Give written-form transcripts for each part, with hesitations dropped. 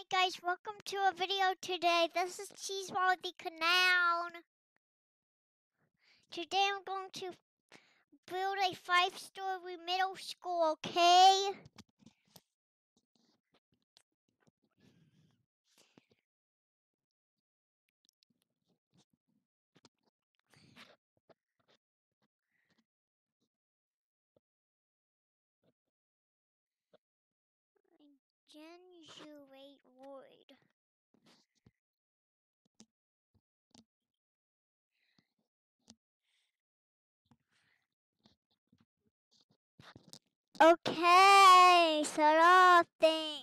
guys, welcome to a video today. This is Cheeseball the Clown. Today I'm going to build a 5-story middle school, okay? Generate wood. Okay, set off thing.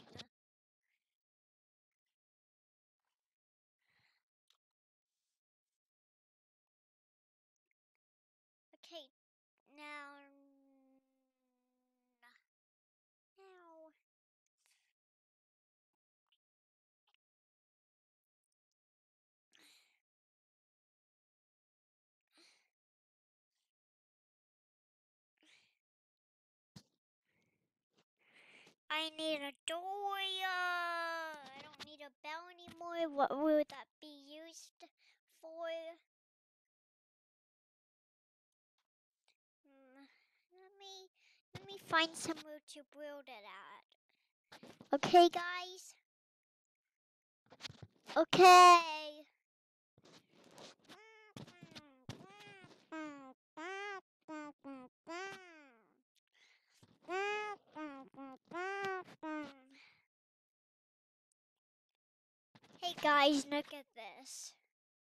Okay, now. I need a door. I don't need a bell anymore. What would that be used for? Let me find somewhere to build it at. Okay, guys. Okay. Hey guys, look at this.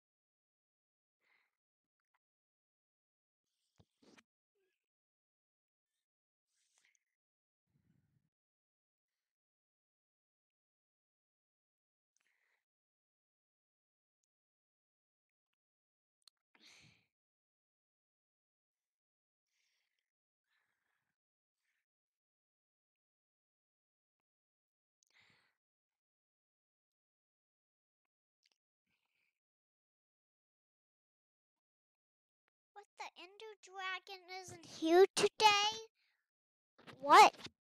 What, the Ender Dragon isn't here today? What?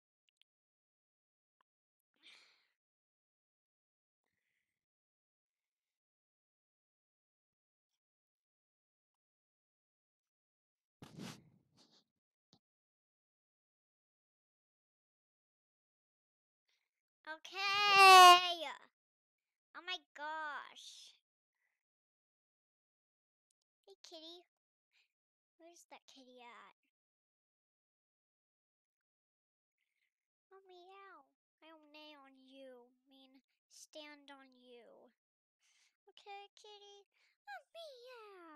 Okay. Oh my gosh. Hey kitty. Where's that kitty at? Oh meow. I don't lay on you. I mean, stand on you. Okay, kitty. Oh meow.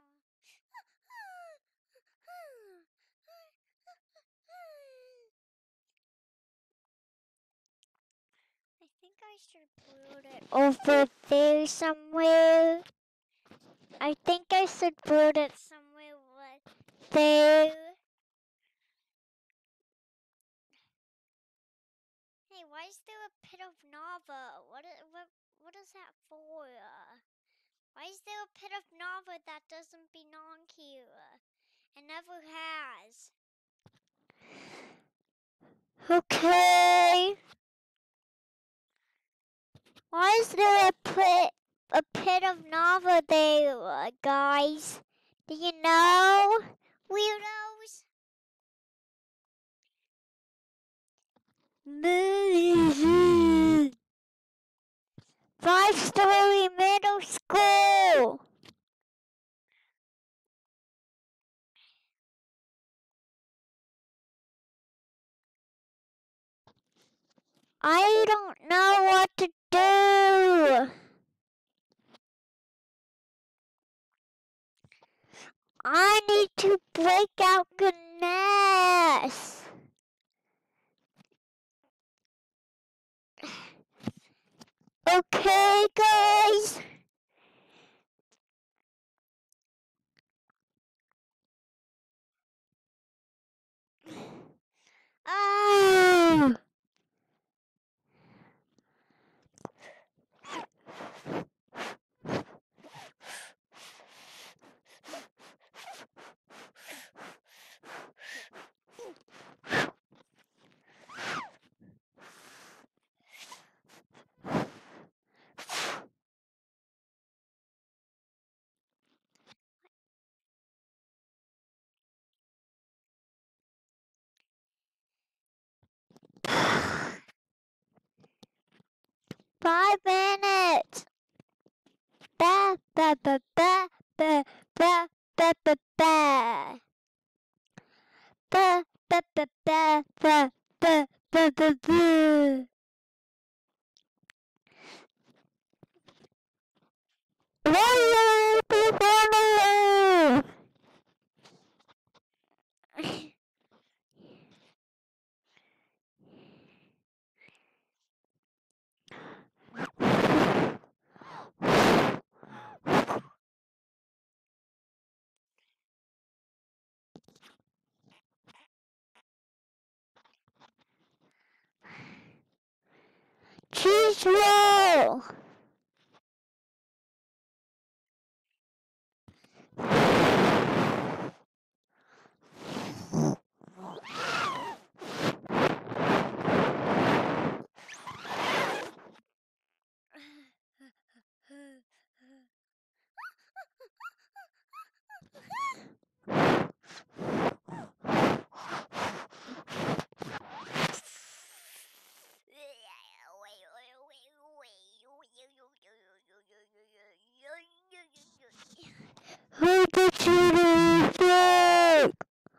I think I should build it over there somewhere. I think I should build it somewhere right there. Hey, why is there a pit of lava? What is that for? Why is there a pit of lava that doesn't belong here? It never has. Okay. Why is there a pit of lava there, guys? Do you know? Weirdos? 5-story middle school. I don't know what to do. I need to break out the nest. Okay, guys. Oh. 5 minutes. Ba ba ba ba ba ba ba ba ba. Ba ba ba ba ba ba ba ba ba. Cheese roll. Who did you do?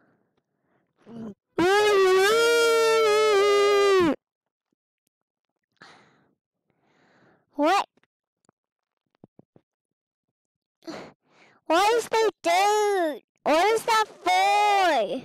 What? What is they do? What is that for?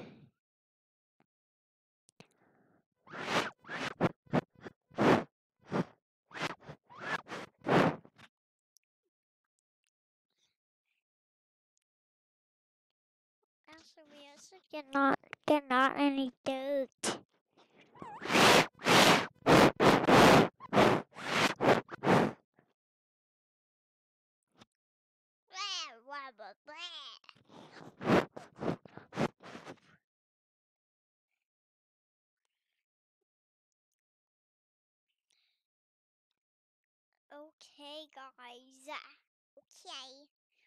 Actually, we also get not any dirt. Okay, guys. Okay.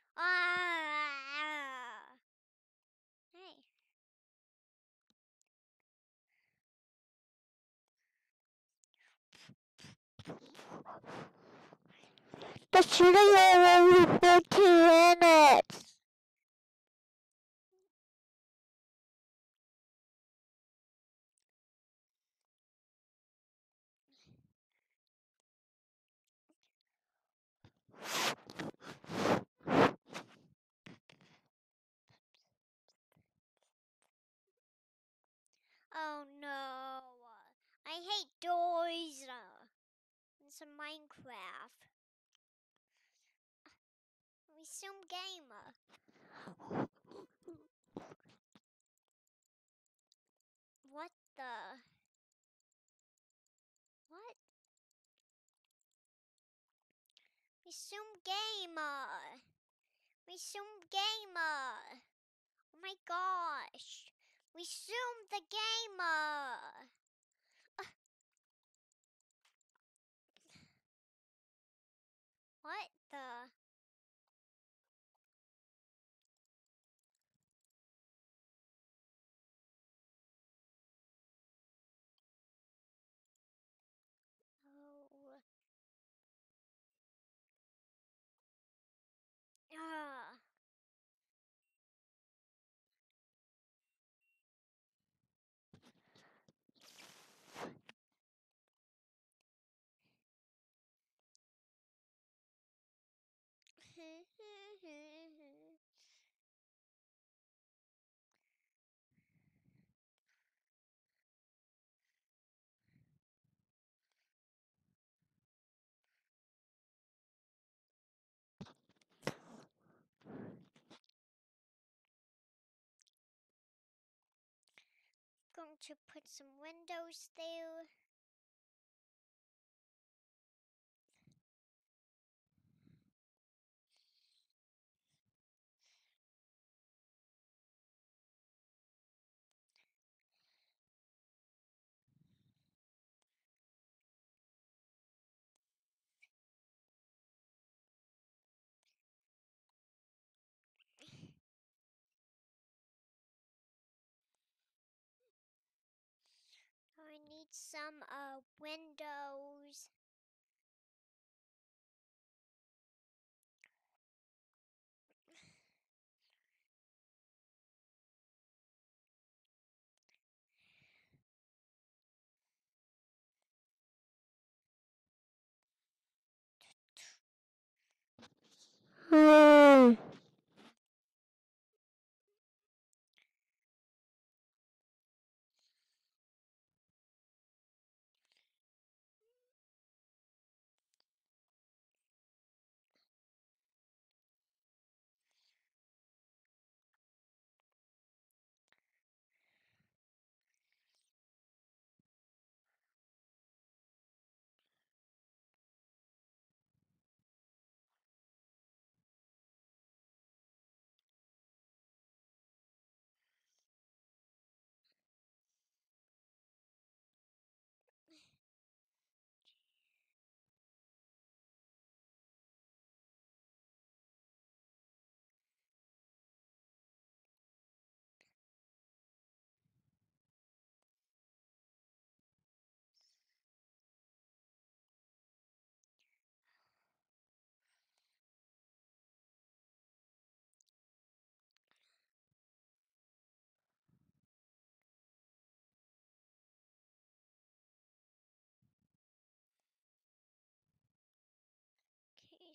Hey. The shooting only 15 minutes. Oh no. I hate doors. It's a Minecraft. We some gamer. What the? What? We some gamer. We some gamer. Oh my gosh. We zoomed the gamer. What the? Oh. Ah. Going to put some windows there. I need some windows.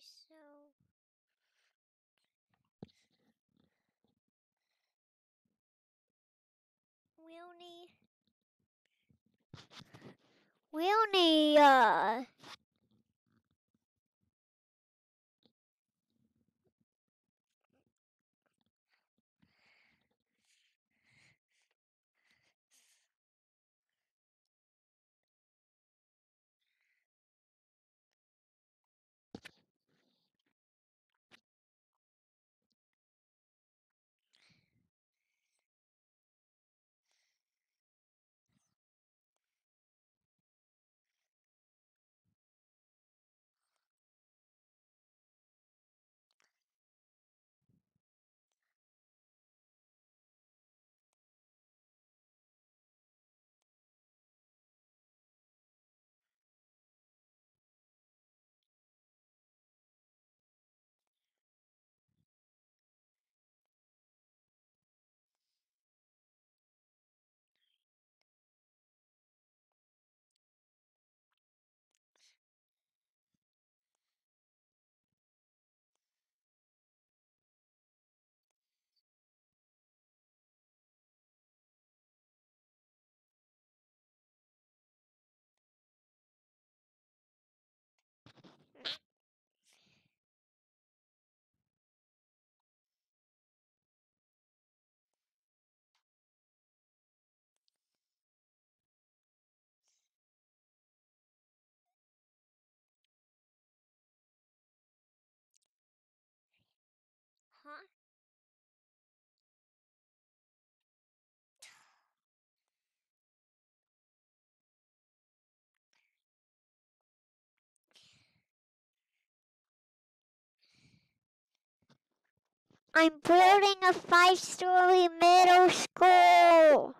so we'll need huh? I'm building a 5-story middle school.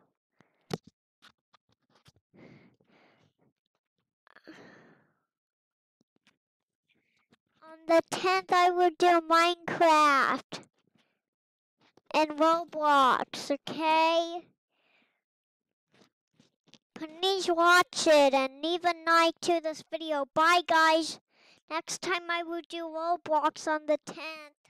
On the 10th, I will do Minecraft and Roblox, okay? Please watch it and leave a like to this video. Bye, guys. Next time I will do Roblox on the 10th.